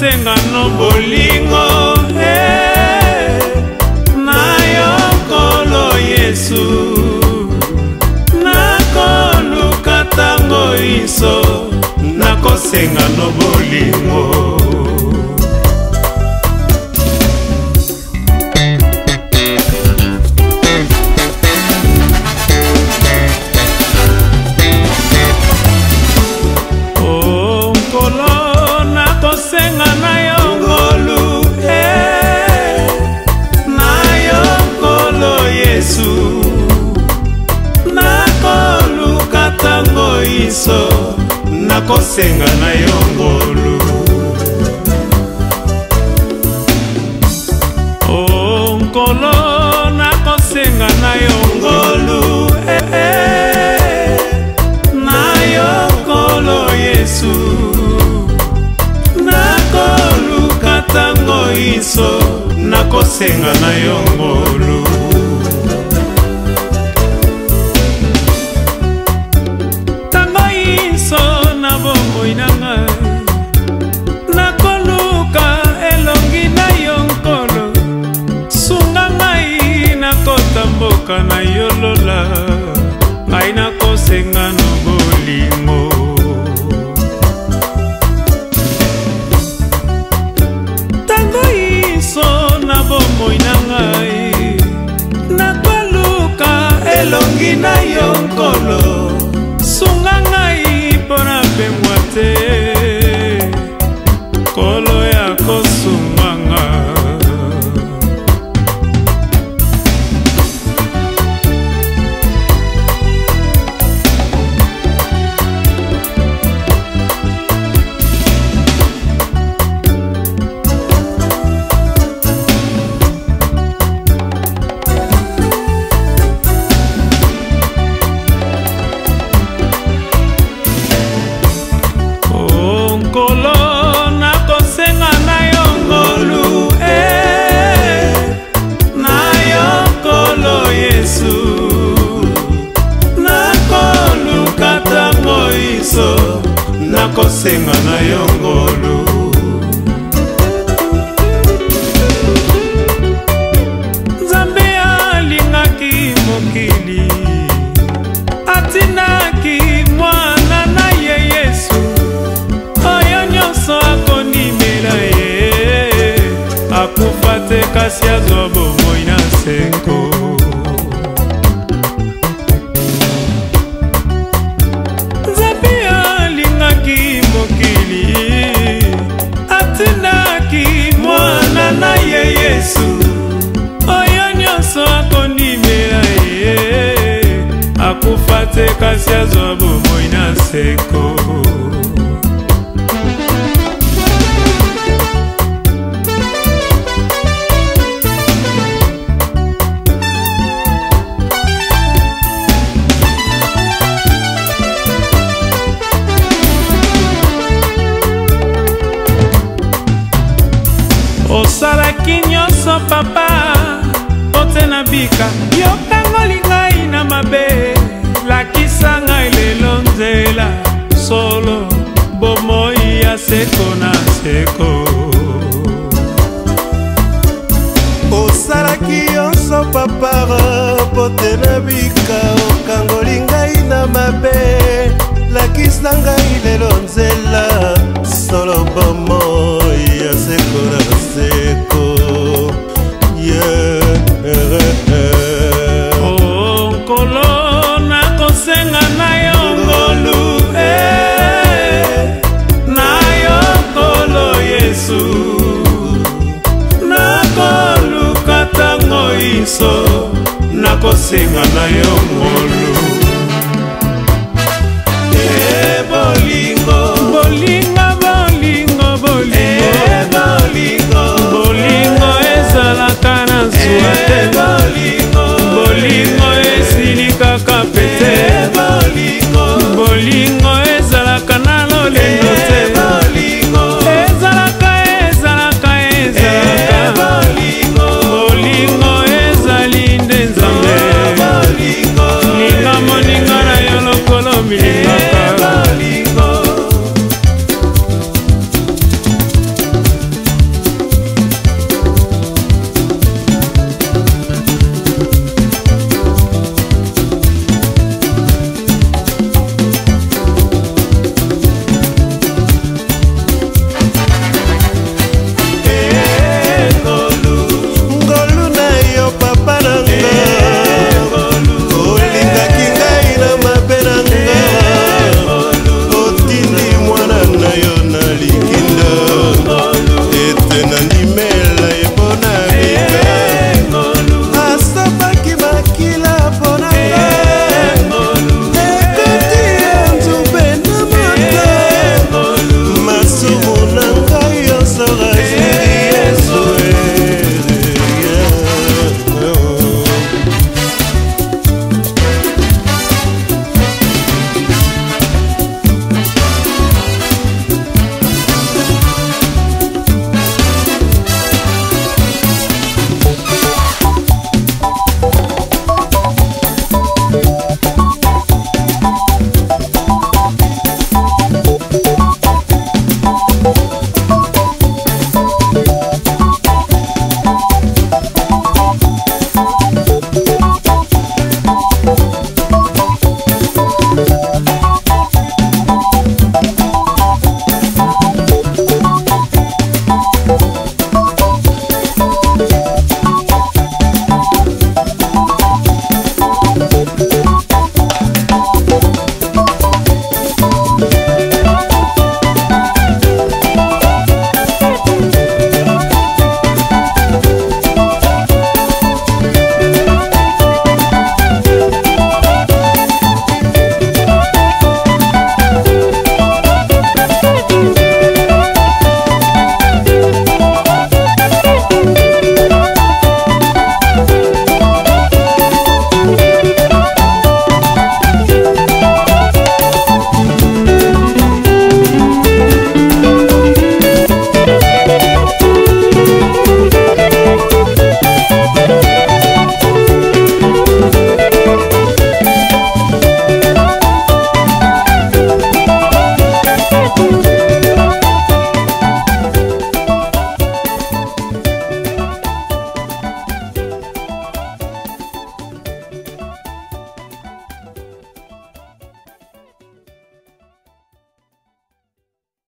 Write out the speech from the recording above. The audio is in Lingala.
nakosenga no bolingo na yo nkolo Yesu nakoluka tango iso nakosenga no bolingo nakosenga na yo ngolu oh nkolo nakosenga na yo ngolu na yo nkolo Yesu nakoluka tango iso nakosenga na yo ngolu nakoluka elongi na yo nkolo sunga ngai nakota mboka na yo lola ngai nakosenga no bolingo tango iso na bomoi na ngai nakoluka elongi na yo nkolo sunga ngai mpona bengwa te kolo ya kosunganga nakosenga na yo ngolu Nzambe alingaki mokili atinaki mwana na ye Yesu oyo nyonso akonimela ye akufa te kasi azwa bomoi na senko na ye Yesu oyo nyonso akondimela ye akufa te kasi azwa bomoi na seko osalaki nyonso papa ote na bika yokangoli ngai na mabe lakisa ngai lelo nzela solo bomoi ya seko na seko osalaki nyonso papa ote na bika okangoli ngai na mabe lakisa ngai lelo nzela solo bomoi ya seko na seko oh nkolo nakosenga na yo ngolu na yo nkolo Yesu nakoluka tango iso nakosenga na yo ngolu